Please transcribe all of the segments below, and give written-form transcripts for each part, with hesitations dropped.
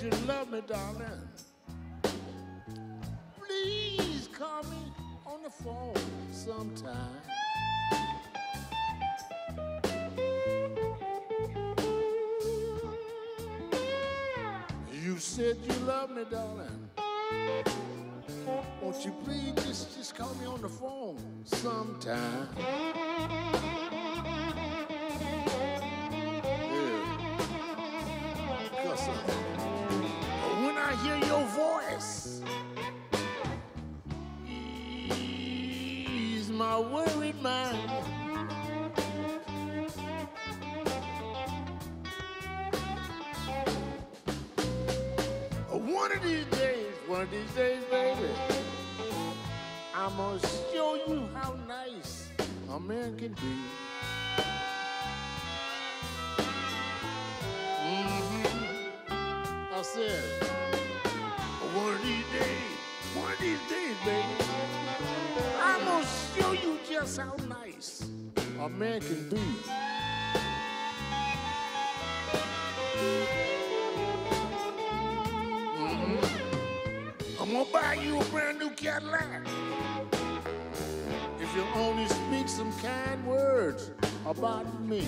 you love me, darling, please call me on the phone sometime. You said you love me, darling. Won't you please just call me on the phone sometime? Yeah. Because when I hear your voice, ease my worried mind. One of these days, baby, I'm gonna show you how nice a man can be. I said, one of these days, baby, I'm gonna show you just how nice a man can be. I'm gonna buy you a brand new Cadillac if you only speak some kind words about me.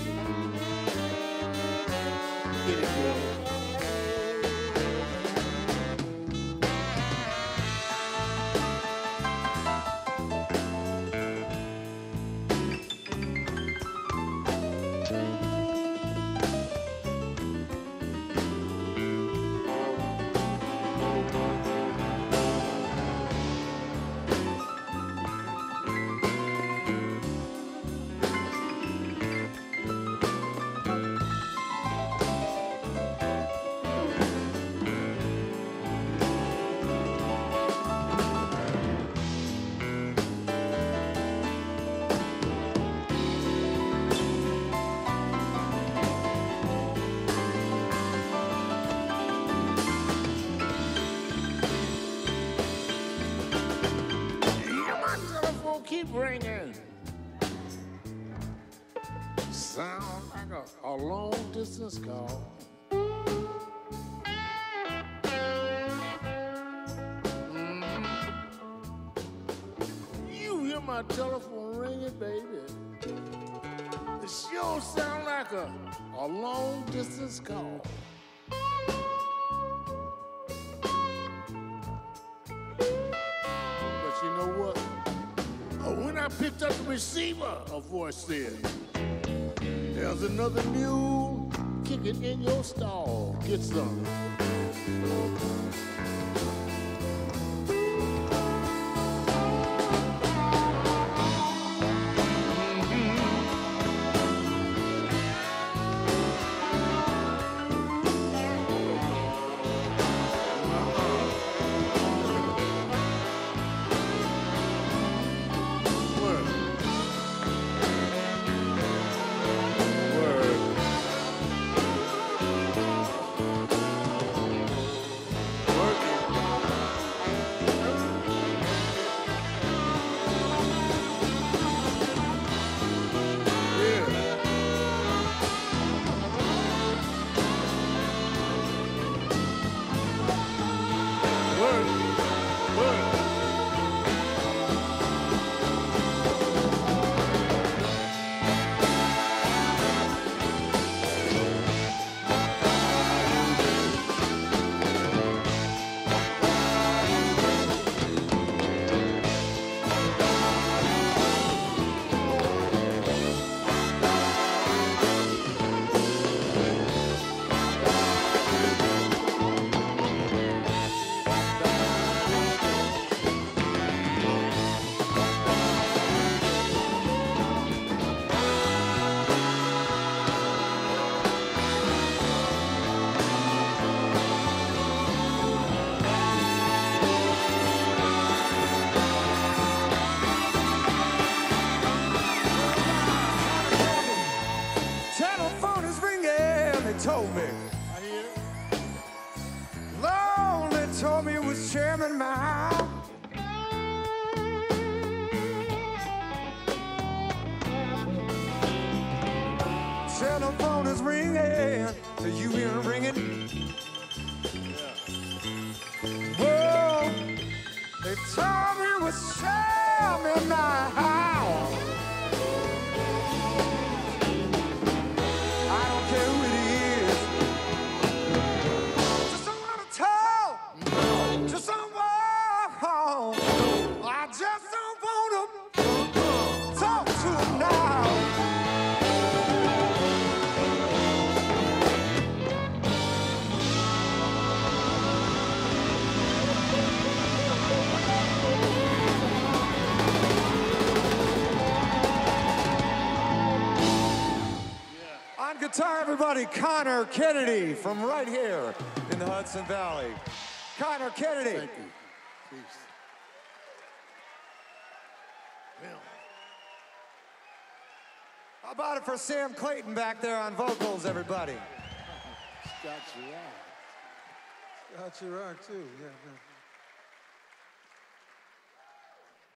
Get it, girl. Ringing. Sound like a long distance call. You hear my telephone ringing, baby. It sure sound like a long distance call. But you know what? When I picked up the receiver, a voice said, there's another mule kicking in your stall. Get some. told me. I hear it. Lonely told me it was Chairman Mao. Telephone is ringing, so you hear it ringing. Yeah. Told me it was Sam in my house. I don't care who it is. Just don't want to talk. Just don't walk home. I just don't want to talk to him now. On guitar, everybody, Connor Kennedy from right here in the Hudson Valley. Connor Kennedy. Thank you. Peace. Well, How about it for Sam Clayton back there on vocals, everybody? Scott Gerard. Scott Gerard, too, yeah.